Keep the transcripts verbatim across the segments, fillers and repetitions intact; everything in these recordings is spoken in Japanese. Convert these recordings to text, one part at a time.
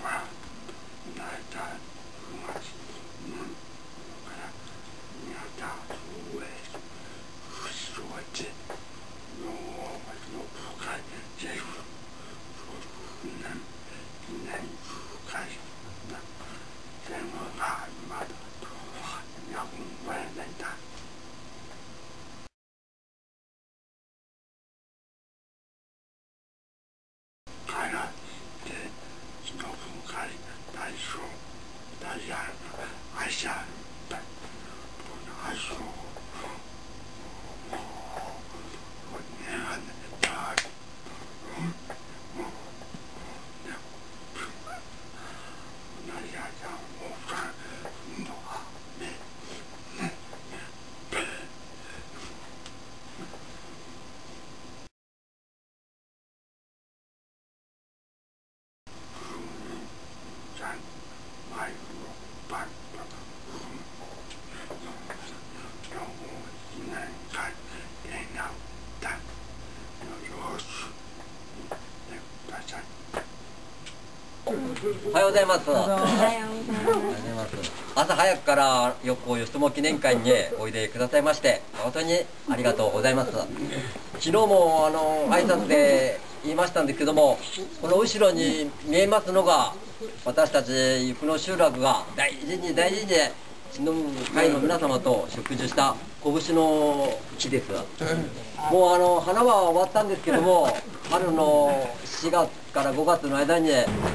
おはようございます。おはようございます。朝早くからよくよしとも記念会においでくださいまして誠にありがとうございます。昨日もあの挨拶で言いましたんですけども、この後ろに見えますのが私たち由布の集落が大事に大事に忍ぶ会の皆様と植樹した拳の木です。もうあの花は終わったんですけども、春のしがつからごがつの間に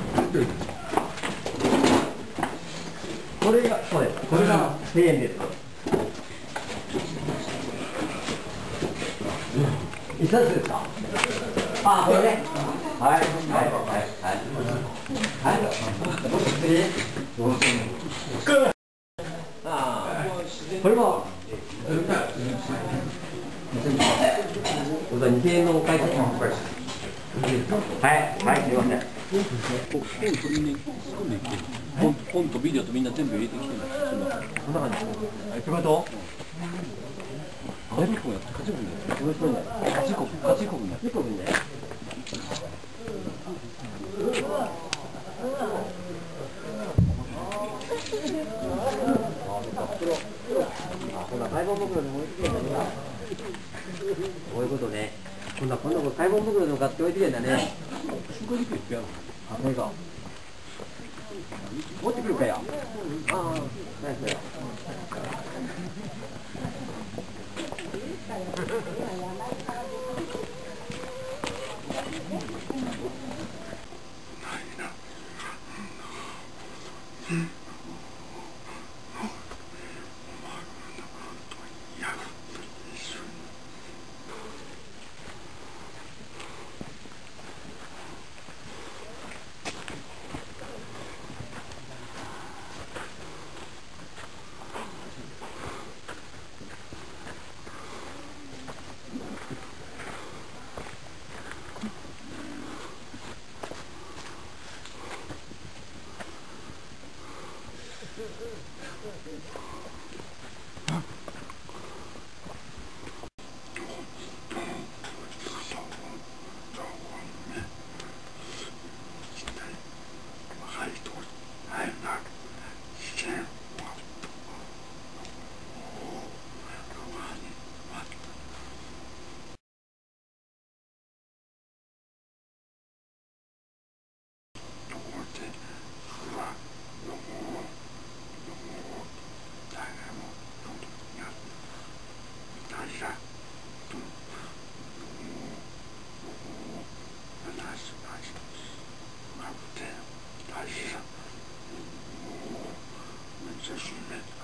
これがそうです。これが庭園です。いつですか？あ、これね。はいはいはいはいはい。ああ、これもにせんえんのお返し。はいはい、すみません。本とビデオとみんな全部入れてきてるんです。そんな感じ。そんな感じ。え、ってこと？勝ち国やって、勝ち国やって。勝ち国、勝ち国、勝ち国やって。勝ち国ね。ほら、買い物袋でも置いてきてんだね。こういうことね。今度は今度買い物袋でも買って置いてきてんだね。あ、これか。持ってくるかよ。ああ、ナイスだよ。Thank you.